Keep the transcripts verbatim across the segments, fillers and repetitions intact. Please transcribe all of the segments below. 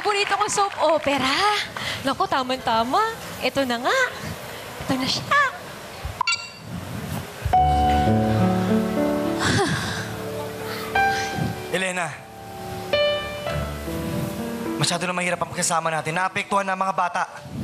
paborito kong soap opera. Naku, tama-tama. Ito na nga. Ito na siya. Elena, masyado na mahirap ang pagkasama natin. Naapektuhan na ang mga bata.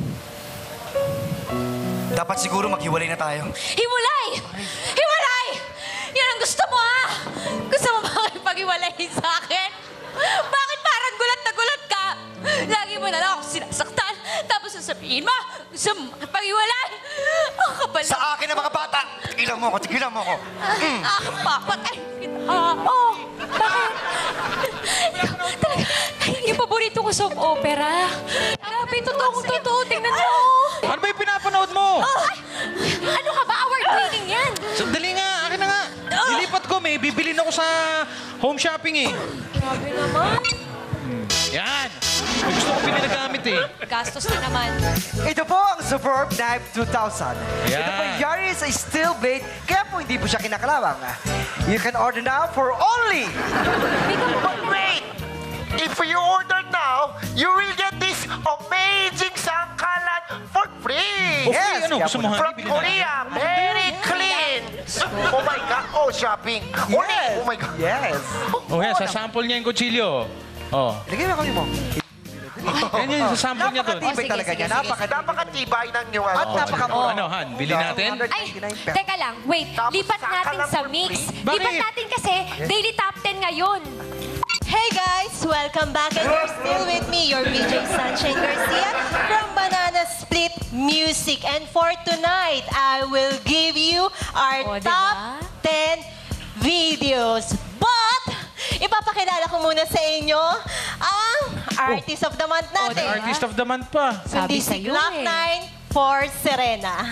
Dapat siguro maghiwalay na tayo. Hiwalay! Hiwalay! Yan ang gusto mo, ha? Gusto mo ba pag-hiwalay sa akin? Bakit parang gulat na gulat ka? Lagi mo na lang ako sinasaktan. Tapos sasabihin mo, gusto mo pag-hiwalay? Ang kapal. Sa akin ang mga bata! Tigilan mo ako, tigilan mo ako. Mm. Ah, papatay kita. Ah, oh, bakit? Talaga, yung paborito ko soap opera. Grabe, totoong totoo. Tingnan mo. Ano ba yung pinapanood mo? Oh, ay, ano ka ba? Award-winning yan. Sandali nga, akin na nga. Nilipat ko, may bibilin ako sa home shopping eh. Grabe naman. Yan. May gusto ko pinagamit eh. Gastos na naman. Ito po ang Superb Knife two thousand. Ayan. Ito po Yaris a steel blade, kaya po hindi po siya kinakalawang. You can order now for only... But wait! If you order now, you will get this amazing sangkalan for free! Okay, Yes, ano? kaya Gusto po mo na- ha? From Bibili na. Korea, very clean! Oh my God! Oh, shopping! Uli! Yes. Oh my God! Yes. Oh, yan, sa sample niya yung kutsilyo. Oh. Lagay mo kami mo. Yan yun, sa sample niya doon. Napakatibay Oh, sige, talaga sige, niya. sige. Napakatibay. Napakatibay ng yung At ano. napakamura. Ano, Han? Bili natin? Ay, teka lang. Wait, Tapos lipat saka natin lang sa for mix. free. Lipat Bakit? natin kasi daily top ten ngayon. Hey guys! Welcome back and you're still with me, your V J Sunshine Garcia from Banana Split Music. And for tonight, I will give you our O, diba? top ten videos. But, ipapakilala ko muna sa inyo ang Artist of the Month Oh, natin. the artist of the month pa. Sabi Kundi si sa'yo Glock eh. nine for Serena.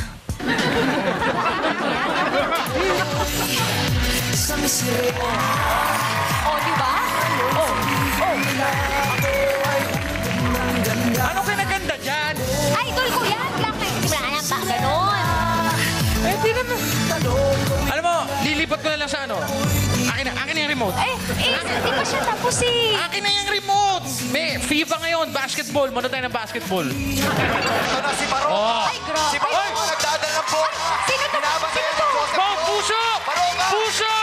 O, di ba? Oh, oh. Ano kinaganda dyan? Idol ko yan. Black Knight. Wala lang ba? Ganon. Eh, di naman. Alam mo, lilipat ko na lang sa ano. Akin na, akin na yung remote. Eh, eh, di pa siya tapos eh. Akin na yung remote! May FIFA ngayon, basketball. Mano tayo ng basketball. Ito na si Baro. Oh. Ay, grabe. Si Baro, nagdadala ng bola. Sino to? Binabantayan Sino ni to? Joseph Bong, Yo. puso! Baro nga. Puso!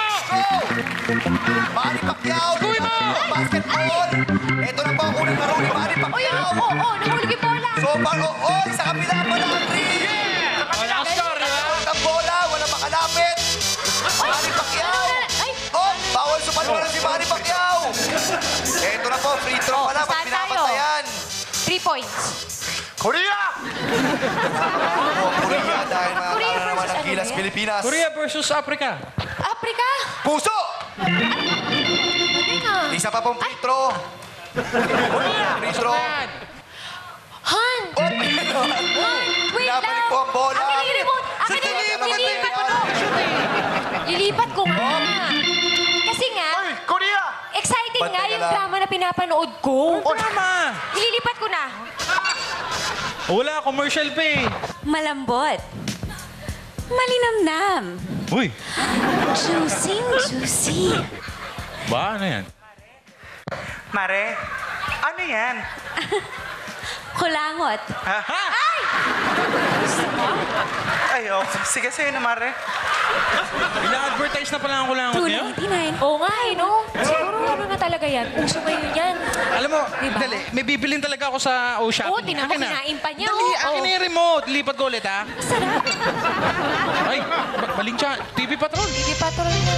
Manny Pacquiao. Skuy mo! Basketball. Ito na po ang unang laro ni Manny Oh, yun. Pacquiao. Oh, oh, nahulog yung bola. So, Baro, oh, sa kabila pa lang. Oh, last score, di ba? Ang bola, wala makalapit. Manny Pacquiao. Ay, Oh, bawal sumalwa si Manny Pacquiao. Ito na po, free throw Oh, pala. Pag saan tayo? pinapantayan. three points. Korea! Oh, Korea dahil mga Korea naman versus ng ano Gilas yan? Pilipinas. Korea versus Africa. Africa. Puso! Galing ah. Isa pa pong free throw. Free throw. Yan. Han! Oh, Wait Binabalik lang. po ang bola. Akin yung remote. Akin Sandali, yung ano ba lilipat ko. yan? Lilipat ko nga. Kasi nga, Ay, Korea! exciting Ba't nga teka yung lang? drama na pinapanood ko. Oh, tama. Ililipat ko na. Wala, commercial pa eh. Malambot. Malinamnam. Uy. Juicy, juicy. Ba, ano yan? Mare, ano yan? Kulangot. Ha? Ay! Gusto mo? Ay, oh. Sige sa'yo na, Mare. Ina-advertise na pala ang kulangot two niyo? ninety-nine. Oo nga eh, no? Siguro ano na talaga yan. Uso ngayon yan. Alam mo, Diba? dali, may bibilin talaga ako sa O Shopping. Oo, tinan mo, Akin na. kinain pa niya, Dali, oh. akin Oh. na yung remote. Lipat ko ulit, ha? Sarap. Ay, ba- baling siya. T V Patrol. Hindi pa tuloy na.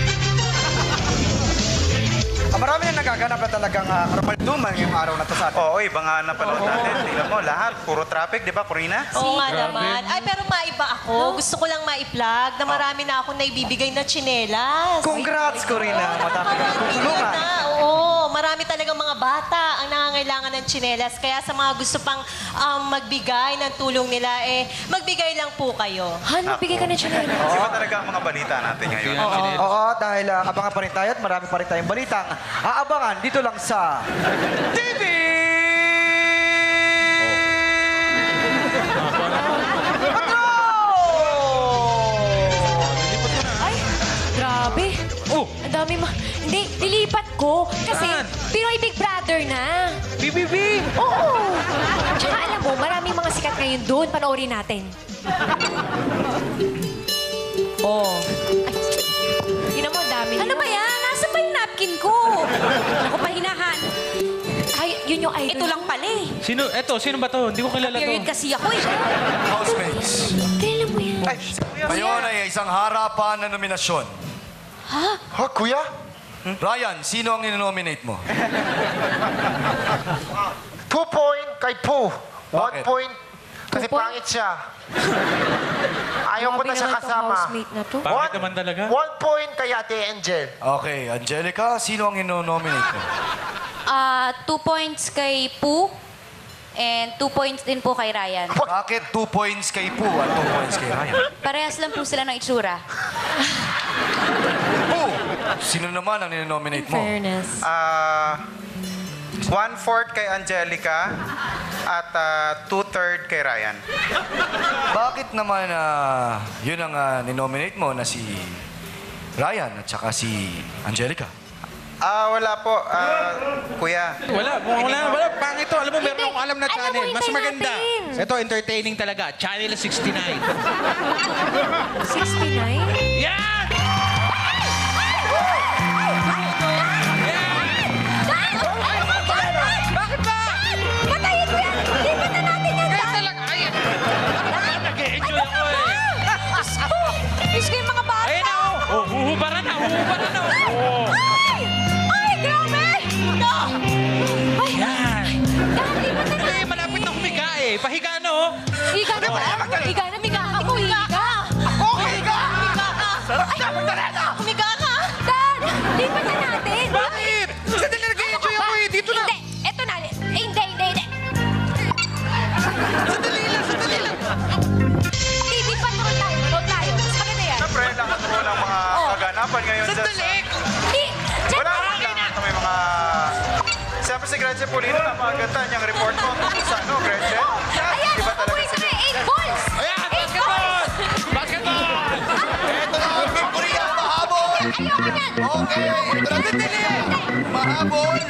Ah, marami na nagaganap na talagang uh, karumalduman yung araw na to sa atin. Oo, ibang nga napanood natin. Tingnan mo, lahat. Puro traffic, di ba, Corina? Oo nga Grabe. naman. Ay, pero maiba ako. Gusto ko lang ma-plug na marami na akong naibibigay na tsinelas. Congrats, Corina. Madami na Marami tutulungan. na, oo. Marami talagang mga bata ang nangangailangan ng tsinelas. Kaya sa mga gusto pang um, magbigay ng tulong nila, eh, magbigay lang po kayo. Han, magbigay ka na siya na. Iba talaga ang mga balita natin ngayon. Oo, dahil uh, abangan pa rin tayo at marami pa rin tayong balitang aabangan dito lang sa T V! Ay, grabe. Oh! Ang dami ma... Hindi, dilipat ko. Kasi Saan? Pinoy Big Brother na. B B B! Oo. Tsaka alam mo, maraming mga sikat ngayon doon. Panoorin natin. Oh. Ay, yun mo, dami. Ano ba yan? Nasa pa yung napkin ko? Ako pa hinahan. Ay, yun yung idol. Ito lang pala eh. Sino? Eto, sino ba to? Hindi ko kilala to. Period kasi ako eh. Housemates. Kailan mo yan? Ay, si Kuya. Ngayon ay isang harapan na nominasyon. Ha, kuya? Ryan, sino ang inonominate mo? Two point kay Pooh. One Bakit? point kasi Two point? pangit siya. Ayaw ko na siya Grabe naman tong kasama. housemate na to. Pangit naman talaga. One point kay Ate Angel. Okay, Angelica, sino ang inonominate mo? Ah, two points kay Pooh and two points din po kay Ryan. Bakit two points kay Pooh at two points kay Ryan? Parehas lang po sila ng itsura. Pooh, sino naman ang inonominate mo? Fairness. Ah, one-fourth kay Angelica at ah, two-third kay Ryan. Bakit naman ah, yun ang uh, ninominate mo na si Ryan at saka si Angelica? Ah, wala po. Ah, kuya. Wala, wala, wala. Pangit to. Alam mo, meron Hindi. akong alam na Alam mo, channel. Mas hintay maganda. natin. Ito, entertaining talaga. Channel sixty-nine. sixty-nine? Yan! Bakit ba? Patayin mo yan! Lipat na natin yan! Kaya talaga, ay, nag-e-enjoy ako eh. Diyos ko! Diyos ko yung mga bata! Ayun na, oh. Oh, huhubaran na, huhubaran na. Oh. Ay! Ay, grabe! No! Ay! Yan. Dan, lipat na Eh, natin! malapit na humiga eh. Pahiga na, oh. Higa na ba? Higa na, higa ka! Ako, higa ka! Ako, higa! Higa ka! Ay, humiga ka! Dan, lipat na natin! Bakit? Sandali, nag-e-enjoy ako eh. Dito na. Hindi, eto na. Eh, Hindi, hindi, hindi. Sandali lang, sandali lang. Hindi, pa naman tayo. Manood tayo. Mas maganda yan. Siyempre, lahat po ng mga kaganapan ngayon dyan sa... Sandali. Hindi, dyan Wala pa. akong lang may mga... Siyempre si Gretchen Pulino, napakaganda niyang report mo sa ano, Gretchen. Ayan, Iba talaga amoy si... kami. Eight balls. Ayan, Eight basketball! balls. Basketball! Ito na ang Team Korea, mahabol! Ayoko yan. Okay, ito na ang Team Korea. Mahabol!